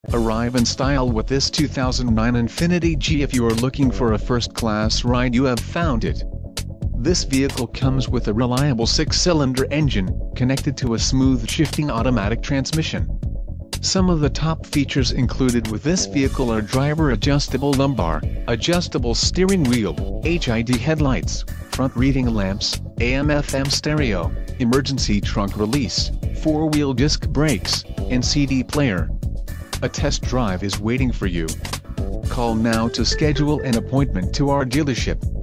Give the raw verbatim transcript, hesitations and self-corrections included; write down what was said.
Arrive in style with this two thousand nine Infiniti G. If you are looking for a first-class ride, you have found it. This vehicle comes with a reliable six-cylinder engine, connected to a smooth shifting automatic transmission. Some of the top features included with this vehicle are driver adjustable lumbar, adjustable steering wheel, H I D headlights, front reading lamps, A M F M stereo, emergency trunk release, four-wheel disc brakes, and C D player. A test drive is waiting for you. Call now to schedule an appointment to our dealership.